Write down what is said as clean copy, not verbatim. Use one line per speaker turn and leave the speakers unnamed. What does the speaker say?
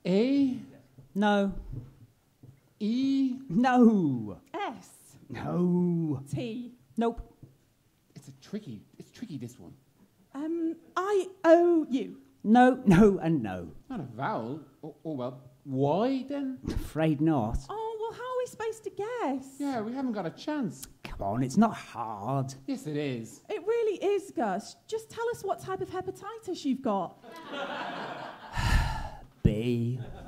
A?
No.
E?
No.
S.
No.
T.
Nope.
It's tricky, this one.
I-O-U.
No, no, and no.
Not a vowel. Oh well, Y then?
Afraid not.
Oh, well, how are we supposed to guess?
Yeah, we haven't got a chance.
Come on, it's not hard.
Yes, it is.
It really is, Gus. Just tell us what type of hepatitis you've got.
B.